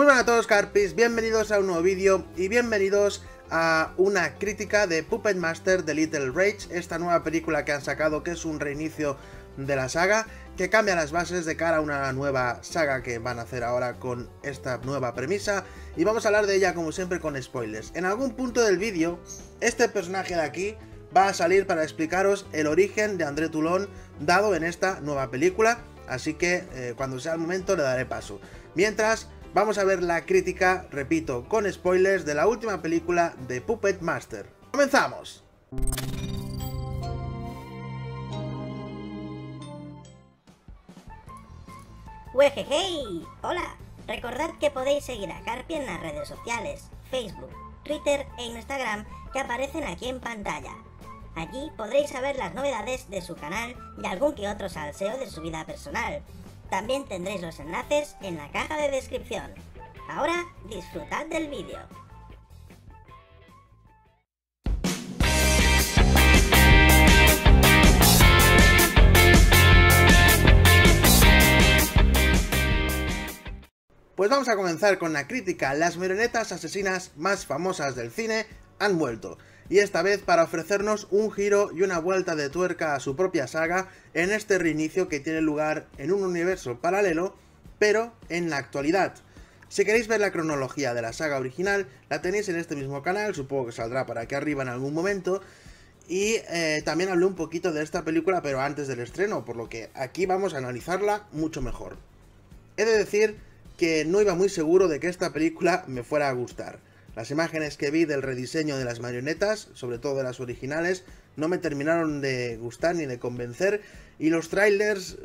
Muy buenas a todos, Carpis, bienvenidos a un nuevo vídeo y bienvenidos a una crítica de Puppet Master de Little Rage, esta nueva película que han sacado, que es un reinicio de la saga, que cambia las bases de cara a una nueva saga que van a hacer ahora con esta nueva premisa, y vamos a hablar de ella como siempre con spoilers. En algún punto del vídeo, este personaje de aquí va a salir para explicaros el origen de André Toulon dado en esta nueva película, así que cuando sea el momento le daré paso. Mientras, vamos a ver la crítica, repito, con spoilers de la última película de Puppet Master. ¡Comenzamos! ¡Wejejey! ¡Hola! Recordad que podéis seguir a Carpi en las redes sociales, Facebook, Twitter e Instagram que aparecen aquí en pantalla. Allí podréis saber las novedades de su canal y algún que otro salseo de su vida personal. También tendréis los enlaces en la caja de descripción. Ahora disfrutad del vídeo. Pues vamos a comenzar con la crítica. Las marionetas asesinas más famosas del cine han vuelto, y esta vez para ofrecernos un giro y una vuelta de tuerca a su propia saga en este reinicio que tiene lugar en un universo paralelo, pero en la actualidad. Si queréis ver la cronología de la saga original, la tenéis en este mismo canal, supongo que saldrá por aquí arriba en algún momento, y también hablé un poquito de esta película pero antes del estreno, por lo que aquí vamos a analizarla mucho mejor. He de decir que no iba muy seguro de que esta película me fuera a gustar. Las imágenes que vi del rediseño de las marionetas, sobre todo de las originales, no me terminaron de gustar ni de convencer, y los trailers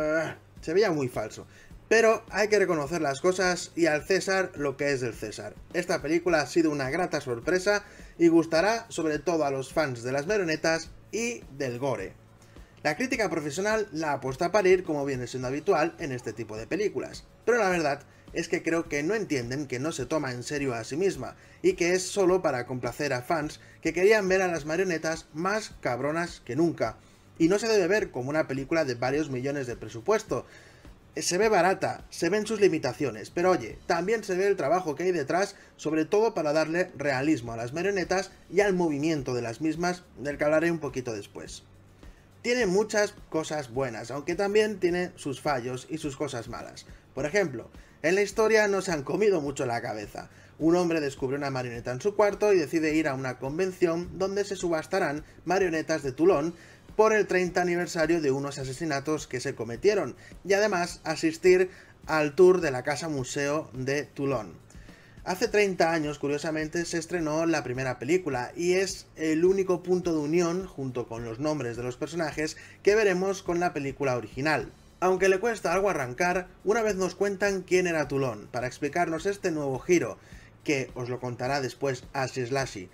se veía muy falso. Pero hay que reconocer las cosas y al César lo que es del César. Esta película ha sido una grata sorpresa y gustará sobre todo a los fans de las marionetas y del gore. La crítica profesional la ha puesto a parir, como viene siendo habitual en este tipo de películas, pero la verdad es que creo que no entienden que no se toma en serio a sí misma y que es solo para complacer a fans que querían ver a las marionetas más cabronas que nunca, y no se debe ver como una película de varios millones de presupuesto. Se ve barata, se ven sus limitaciones, pero oye, también se ve el trabajo que hay detrás, sobre todo para darle realismo a las marionetas y al movimiento de las mismas, del que hablaré un poquito después. Tiene muchas cosas buenas, aunque también tiene sus fallos y sus cosas malas. Por ejemplo, en la historia no se han comido mucho la cabeza. Un hombre descubre una marioneta en su cuarto y decide ir a una convención donde se subastarán marionetas de Toulon por el 30 aniversario de unos asesinatos que se cometieron, y además asistir al tour de la casa museo de Toulon. Hace 30 años, curiosamente, se estrenó la primera película, y es el único punto de unión, junto con los nombres de los personajes, que veremos con la película original. Aunque le cuesta algo arrancar, una vez nos cuentan quién era Toulon, para explicarnos este nuevo giro, que os lo contará después Ash Slashy.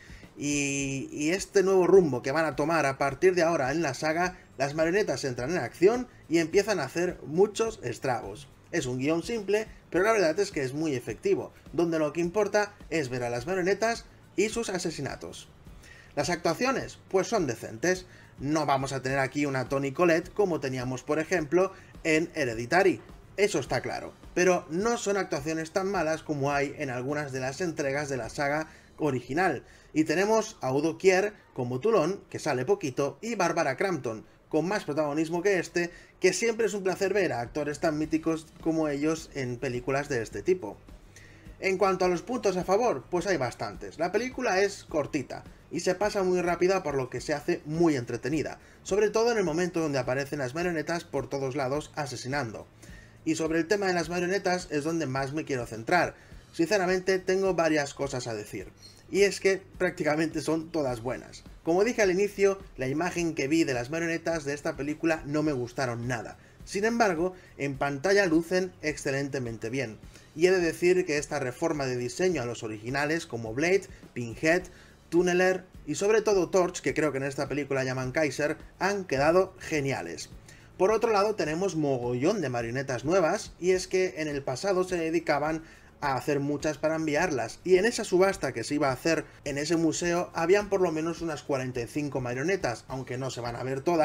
Y este nuevo rumbo que van a tomar a partir de ahora en la saga, las marionetas entran en acción y empiezan a hacer muchos estragos. Es un guión simple, pero la verdad es que es muy efectivo, donde lo que importa es ver a las marionetas y sus asesinatos. Las actuaciones, pues son decentes. No vamos a tener aquí una Toni Collette como teníamos, por ejemplo, en Hereditary, eso está claro, pero no son actuaciones tan malas como hay en algunas de las entregas de la saga original, y tenemos a Udo Kier como Toulon, que sale poquito, y Barbara Crampton, con más protagonismo que este, que siempre es un placer ver a actores tan míticos como ellos en películas de este tipo. En cuanto a los puntos a favor, pues hay bastantes. La película es cortita y se pasa muy rápida, por lo que se hace muy entretenida, sobre todo en el momento donde aparecen las marionetas por todos lados asesinando. Y sobre el tema de las marionetas es donde más me quiero centrar. Sinceramente tengo varias cosas a decir, y es que prácticamente son todas buenas. Como dije al inicio, la imagen que vi de las marionetas de esta película no me gustaron nada. Sin embargo, en pantalla lucen excelentemente bien, y he de decir que esta reforma de diseño a los originales como Blade, Pinhead, Tunneler y sobre todo Torch, que creo que en esta película llaman Kaiser, han quedado geniales. Por otro lado, tenemos mogollón de marionetas nuevas, y es que en el pasado se dedicaban a hacer muchas para enviarlas, y en esa subasta que se iba a hacer en ese museo habían por lo menos unas 45 marionetas, aunque no se van a ver todas,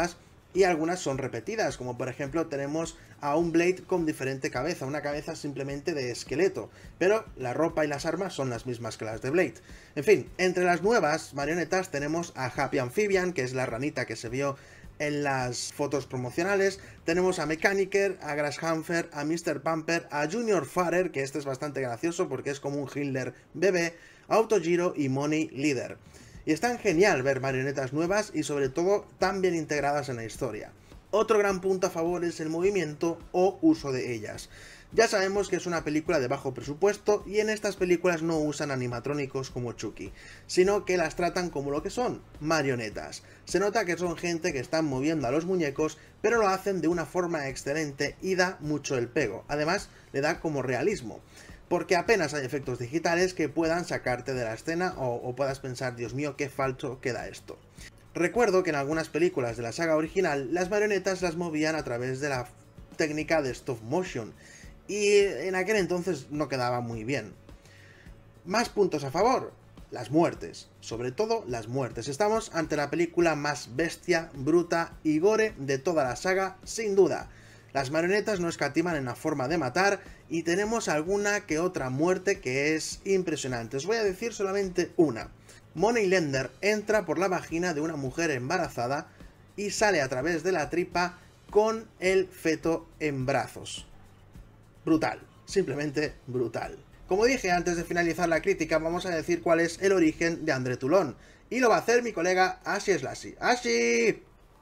y algunas son repetidas, como por ejemplo tenemos a un Blade con diferente cabeza, una cabeza simplemente de esqueleto, pero la ropa y las armas son las mismas que las de Blade. En fin, entre las nuevas marionetas tenemos a Happy Amphibian, que es la ranita que se vio en las fotos promocionales, tenemos a Mechaniker, a Grasshopper, a Mr. Pumper, a Junior Farer, que este es bastante gracioso porque es como un Hitler bebé, Autogiro y Money Leader. Y es tan genial ver marionetas nuevas y sobre todo tan bien integradas en la historia. Otro gran punto a favor es el movimiento o uso de ellas. Ya sabemos que es una película de bajo presupuesto y en estas películas no usan animatrónicos como Chucky, sino que las tratan como lo que son, marionetas. Se nota que son gente que están moviendo a los muñecos, pero lo hacen de una forma excelente y da mucho el pego. Además, le da como realismo, porque apenas hay efectos digitales que puedan sacarte de la escena o puedas pensar, Dios mío, qué falso queda esto. Recuerdo que en algunas películas de la saga original, las marionetas las movían a través de la técnica de stop motion, y en aquel entonces no quedaba muy bien. Más puntos a favor, las muertes, sobre todo las muertes. Estamos ante la película más bestia, bruta y gore de toda la saga, sin duda. Las marionetas no escatiman en la forma de matar y tenemos alguna que otra muerte que es impresionante. Os voy a decir solamente una. Moneylender entra por la vagina de una mujer embarazada y sale a través de la tripa con el feto en brazos. Brutal, simplemente brutal. Como dije antes de finalizar la crítica, vamos a decir cuál es el origen de André Toulon. Y lo va a hacer mi colega Ashi Slashy. ¡Ashi!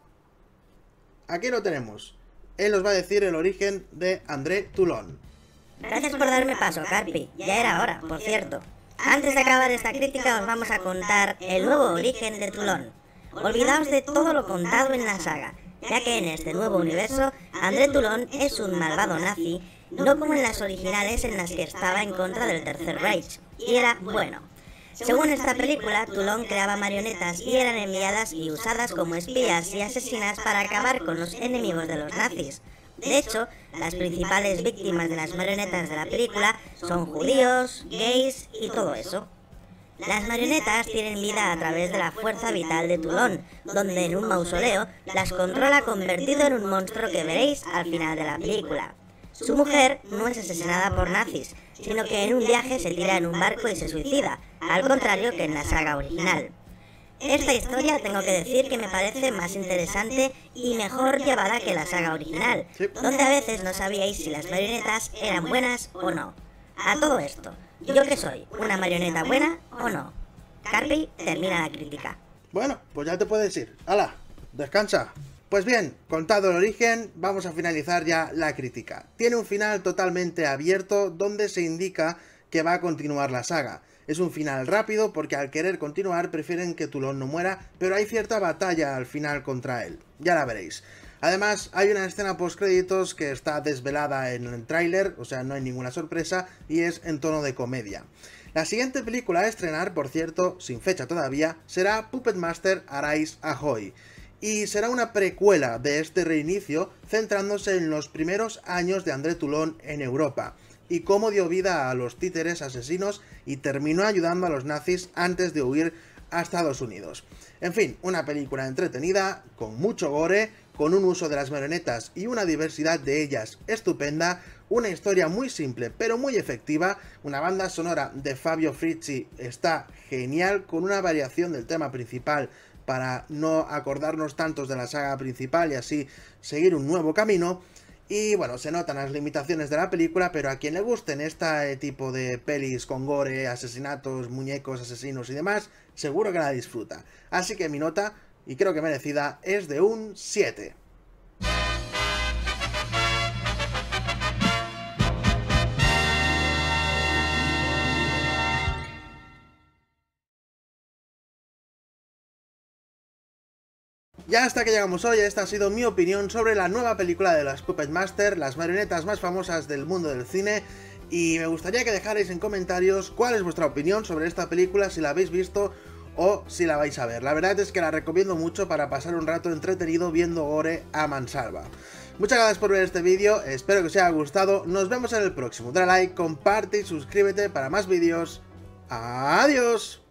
Aquí lo tenemos. Él nos va a decir el origen de André Toulon. Gracias por darme paso, Carpi. Ya era hora, por cierto. Antes de acabar esta crítica os vamos a contar el nuevo origen de Toulon. Olvidaos de todo lo contado en la saga, ya que en este nuevo universo, André Toulon es un malvado nazi, no como en las originales en las que estaba en contra del Tercer Reich, y era bueno. Según esta película, Toulon creaba marionetas y eran enviadas y usadas como espías y asesinas para acabar con los enemigos de los nazis. De hecho, las principales víctimas de las marionetas de la película son judíos, gays y todo eso. Las marionetas tienen vida a través de la fuerza vital de Toulon, donde en un mausoleo las controla convertido en un monstruo que veréis al final de la película. Su mujer no es asesinada por nazis, sino que en un viaje se tira en un barco y se suicida, al contrario que en la saga original. Esta historia tengo que decir que me parece más interesante y mejor llevada que la saga original, donde a veces no sabíais si las marionetas eran buenas o no. A todo esto, ¿yo qué soy? ¿Una marioneta buena o no? Carpi, termina la crítica. Bueno, pues ya te puedes ir. ¡Hala! ¡Descansa! Pues bien, contado el origen, vamos a finalizar ya la crítica. Tiene un final totalmente abierto donde se indica que va a continuar la saga. Es un final rápido porque al querer continuar prefieren que Toulon no muera, pero hay cierta batalla al final contra él. Ya la veréis. Además, hay una escena post-créditos que está desvelada en el tráiler, o sea, no hay ninguna sorpresa, y es en tono de comedia. La siguiente película a estrenar, por cierto, sin fecha todavía, será Puppet Master Arise Ahoy. Y será una precuela de este reinicio, centrándose en los primeros años de André Toulon en Europa, y cómo dio vida a los títeres asesinos y terminó ayudando a los nazis antes de huir a Estados Unidos. En fin, una película entretenida, con mucho gore, con un uso de las marionetas y una diversidad de ellas estupenda, una historia muy simple pero muy efectiva, una banda sonora de Fabio Frizzi está genial, con una variación del tema principal para no acordarnos tantos de la saga principal y así seguir un nuevo camino. Y bueno, se notan las limitaciones de la película, pero a quien le gusten este tipo de pelis con gore, asesinatos, muñecos, asesinos y demás, seguro que la disfruta. Así que mi nota, y creo que merecida, es de un 7. Ya hasta que llegamos hoy, esta ha sido mi opinión sobre la nueva película de las Puppet Master, las marionetas más famosas del mundo del cine, y me gustaría que dejarais en comentarios cuál es vuestra opinión sobre esta película, si la habéis visto o si la vais a ver. La verdad es que la recomiendo mucho para pasar un rato entretenido viendo gore a mansalva. Muchas gracias por ver este vídeo, espero que os haya gustado, nos vemos en el próximo. Dale like, comparte y suscríbete para más vídeos. ¡Adiós!